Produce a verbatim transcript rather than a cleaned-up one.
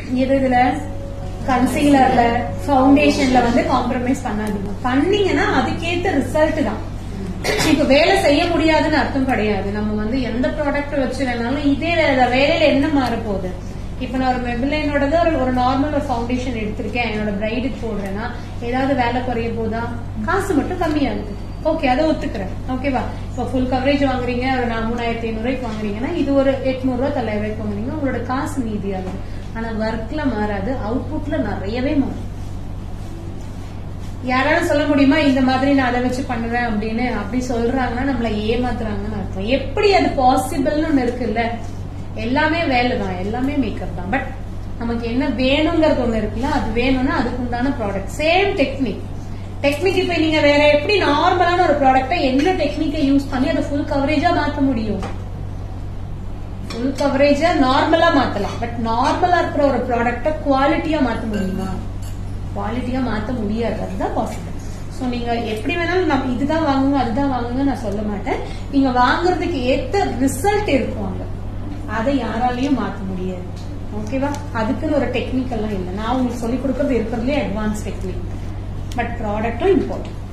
இதுல கன்சீலர்ல ஃபவுண்டேஷன்ல வந்து காம்ப்ரமைஸ் பண்ணாதீங்க. பண்ணீங்கன்னா அதுக்கேத்த ரிசல்ட் தான். இப்ப வேலை செய்ய முடியாதுன்னு அர்த்தம் கிடையாது. நம்ம வந்து எந்த ப்ராடக்ட் வச்சு வேணாலும் இதே வேலையில என்ன மாற போகுது. இப்ப நான் ஒரு மெபிலைனோட ஒரு நார்மல் ஒரு ஃபவுண்டேஷன் எடுத்திருக்கேன், என்னோட பிரைடுக்கு போடுறேன்னா ஏதாவது வேலை குறைய போதா? காசு மட்டும் கம்மியாகுது. ஓகே, அதை ஒத்துக்கிறேன். ஓகேவா? இப்ப ஃபுல் கவரேஜ் வாங்குறீங்க, ஒரு மூணாயிரத்தி ஐநூறு ரூபாய்க்கு வாங்குறீங்கன்னா இது ஒரு எட்நூறு ரூபாய் தொள்ளாயிரம் ரூபாய்க்கு வாங்குறீங்க, உங்களோட காசு மீதி ஆகுது. ஆனா ஒர்க்ல மாறாது, அவுட்புட்ல நிறையவே மாறும். யாராலும் சொல்ல முடியுமா இந்த மாதிரி நான் அதை வச்சு பண்ணுவேன் அப்படின்னு? அப்படி சொல்றாங்கன்னா நம்மள ஏமாத்துறாங்கன்னு அர்த்தம். எப்படி அது பாசிபிள்னு ஒண்ணு இருக்குல்ல. எல்லாமே வேலை தான், எல்லாமே மேக்கப் தான். பட் நமக்கு என்ன வேணுங்கிறது ஒண்ணு இருக்குல்ல, அது வேணும்னா அதுக்கு உண்டான ப்ராடக்ட். சேம் டெக்னிக் டெக்னிக் இப்ப நீங்க வேற எப்படி நார்மலான ஒரு ப்ராடக்ட என்ன டெக்னிக்கை யூஸ் பண்ணி அதை ஃபுல் கவரேஜா மாத்த முடியும்? ஃபுல் கவரேஜா நார்மலா மாத்தலாம். பட் நார்மலா இருக்கிற ஒரு ப்ராடக்ட குவாலிட்டியா மாத்த முடியுமா? குவாலிட்டியா மாத்த முடியாது. அதுதான் பாசிபிள். சோ நீங்க எப்படி வேணாலும் நம்ம இதுதான் வாங்குங்க அதுதான் வாங்குங்க நான் சொல்ல மாட்டேன். நீங்க வாங்குறதுக்கு ஏத்த ரிசல்ட் இருக்குவாங்க, அதை யாராலையும் மாத்த முடியாது. ஓகேவா? அதுக்குன்னு ஒரு டெக்னிக் எல்லாம் இல்லை. நான் உங்களுக்கு சொல்லிக் கொடுக்கறது இருக்கிறதுலே அட்வான்ஸ் டெக்னிக். பட் ப்ராடக்டும் இம்பார்ட்டன்ட்.